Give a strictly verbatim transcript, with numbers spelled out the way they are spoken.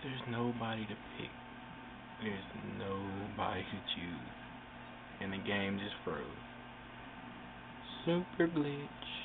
There's nobody to pick. There's nobody to choose. And the game just froze. Super glitch.